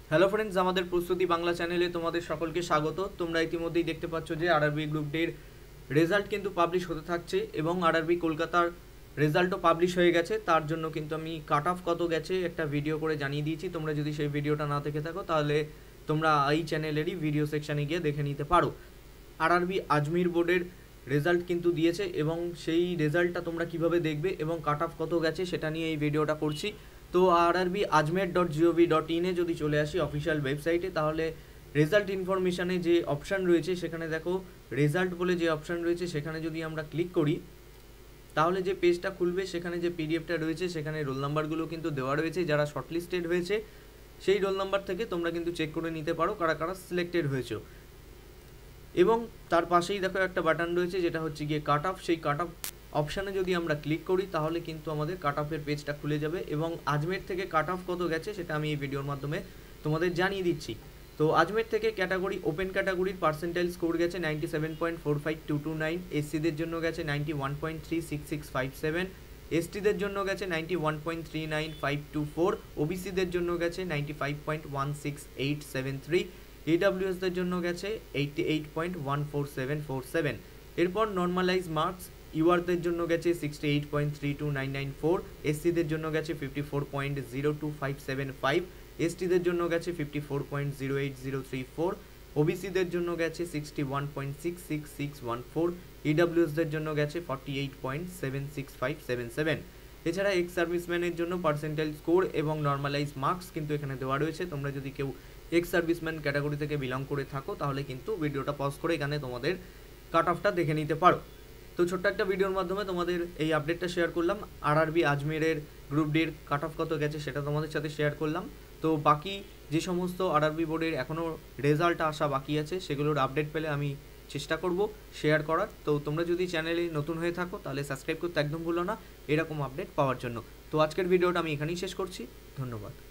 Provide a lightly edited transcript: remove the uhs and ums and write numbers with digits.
Hello friends, আমাদের প্রস্তুতি বাংলা চ্যানেলে তোমাদের সকলকে স্বাগত। তোমরা ইতিমধ্যেই দেখতে পাচ্ছ যে আরআরবি গ্রুপ ডির রেজাল্ট কিন্তু পাবলিশ হতে থাকছে এবং আরআরবি কলকাতার রেজাল্টও পাবলিশ হয়ে গেছে। তার জন্য কিন্তু আমি কাট অফ কত গেছে একটা ভিডিও করে জানিয়ে দিয়েছি। তোমরা যদি সেই ভিডিওটা না দেখে থাকো তাহলে তোমরা এই চ্যানেলেরই ভিডিও সেকশানে গিয়ে দেখে নিতে পারো। আরআরবি আজমির বোর্ডের রেজাল্ট কিন্তু দিয়েছে এবং সেই রেজাল্টটা তোমরা কিভাবে দেখবে এবং কাট অফ কত গেছে সেটা নিয়ে এই ভিডিওটা করছি। তো rrbajmer.gov.in যদি চলে আসি অফিসিয়াল ওয়েবসাইটে, তাহলে রেজাল্ট ইনফরমেশানে যে অপশান রয়েছে সেখানে দেখো রেজাল্ট বলে যে অপশান রয়েছে সেখানে যদি আমরা ক্লিক করি তাহলে যে পেজটা খুলবে সেখানে যে পিডিএফটা রয়েছে সেখানে রোল নাম্বারগুলো কিন্তু দেওয়া রয়েছে। যারা শর্টলিস্টেড হয়েছে সেই রোল নাম্বার থেকে তোমরা কিন্তু চেক করে নিতে পারো কারা কারা সিলেক্টেড হয়েছে। এবং তার পাশেই দেখো একটা বাটন রয়েছে যেটা হচ্ছে গিয়ে কাট অফ। সেই কাট অফ অপশানে যদি আমরা ক্লিক করি তাহলে কিন্তু আমাদের কাট অফের পেজটা খুলে যাবে এবং আজমের থেকে কাট অফ কত গেছে সেটা আমি এই ভিডিওর মাধ্যমে তোমাদের জানিয়ে দিচ্ছি। তো আজমের থেকে ক্যাটাগরি ওপেন ক্যাটাগরির পার্সেন্টাইল স্কোর গেছে 97.45229, এসসিদের জন্য গেছে 91.36657, এসটিদের জন্য গেছে 91.39524, ওবিসিদের জন্য গেছে 95.16873, এডব্লিউএসদের জন্য গেছে 88.14747। এরপর নর্মালাইজ মার্কস ইউআরদের জন্য গেছে 68.32994, এসসিদের জন্য গেছে 54.02575, এসটিদের জন্য গেছে 54.08034, ওবিসিদের জন্য গেছে 61.66614, ইডব্লিউএসদের জন্য গেছে 48.76577। এছাড়া এক্স সার্ভিসম্যানের জন্য পার্সেন্টাইল স্কোর এবং নর্মালাইজ মার্কস কিন্তু এখানে দেওয়া রয়েছে। তোমরা যদি কেউ এক্স সার্ভিসম্যান ক্যাটাগরি থেকে বিলং করে থাকো তাহলে কিন্তু ভিডিওটা পজ করে এখানে তোমাদের কাট অফটা দেখে নিতে পারো। তো ছোট্ট একটা ভিডিওর মাধ্যমে তোমাদের এই আপডেটটা শেয়ার করলাম। আরআরবি আজমেরের গ্রুপ ডির কাট অফ কত গেছে সেটা তোমাদের সাথে শেয়ার করলাম। তো বাকি যে সমস্ত আরআরবি বোর্ডের এখনও রেজাল্ট আসা বাকি আছে সেগুলোর আপডেট পেলে আমি চেষ্টা করব শেয়ার করার। তো তোমরা যদি চ্যানেলে নতুন হয়ে থাকো তাহলে সাবস্ক্রাইব করতে একদম ভুলো না এরকম আপডেট পাওয়ার জন্য। তো আজকের ভিডিওটা আমি এখানেই শেষ করছি। ধন্যবাদ।